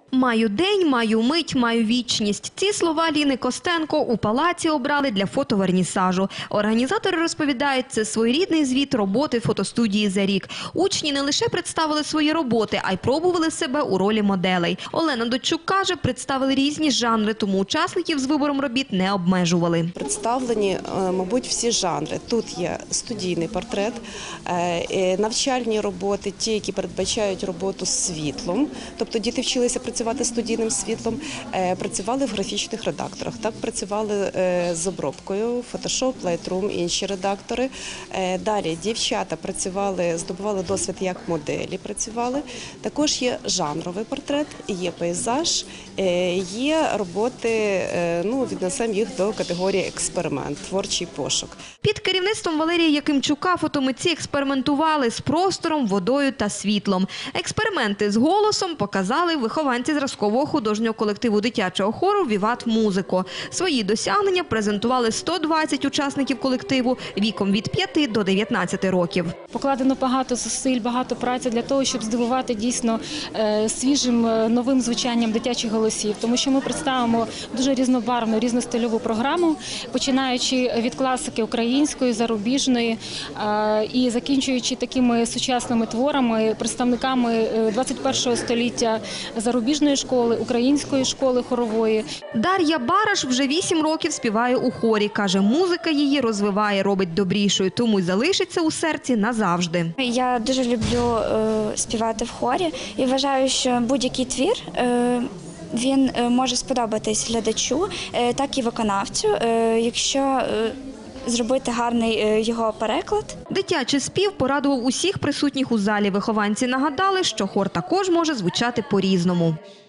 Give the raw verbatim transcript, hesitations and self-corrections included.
Маю день, маю мить, маю вічність. Ці слова Ліни Костенко у палаці обрали для фотовернісажу. Організатори розповідають, це своєрідний звіт роботи фотостудії за рік. Учні не лише представили свої роботи, а й пробували себе у ролі моделей. Олена Дочук каже, представили різні жанри, тому учасників з вибором робіт не обмежували. Представлені, мабуть, всі жанри. Тут є студійний портрет, навчальні роботи, ті, які передбачають роботу з світлом. Тобто діти вчилися працювати працювати студійним світлом, працювали в графічних редакторах, так працювали з обробкою, Photoshop, Lightroom, інші редактори. Далі дівчата працювали, здобували досвід як моделі працювали. Також є жанровий портрет, є пейзаж, є роботи, ну, віднесемо їх до категорії експеримент, творчий пошук. Під керівництвом Валерія Якимчука фотомитці експериментували з простором, водою та світлом. Експерименти з голосом показали вихованці зразкового художнього колективу дитячого хору «Віват Музико». Свої досягнення презентували сто двадцять учасників колективу віком від п'яти до дев'ятнадцяти років. Покладено багато зусиль, багато праці для того, щоб здивувати дійсно свіжим новим звучанням дитячих голосів. Тому що ми представимо дуже різнобарвну, різностильову програму, починаючи від класики української, зарубіжної і закінчуючи такими сучасними творами, представниками двадцять першого століття зарубіжної школи, української школи хорової. Дар'я Бараш вже вісім років співає у хорі. Каже, музика її розвиває, робить добрішою, тому й залишиться у серці назавжди. Я дуже люблю е, співати в хорі і вважаю, що будь-який твір е, він може сподобатись глядачу, е, так і виконавцю, е, якщо е, зробити гарний його переклад. Дитячий спів порадував усіх присутніх у залі. Вихованці нагадали, що хор також може звучати по-різному.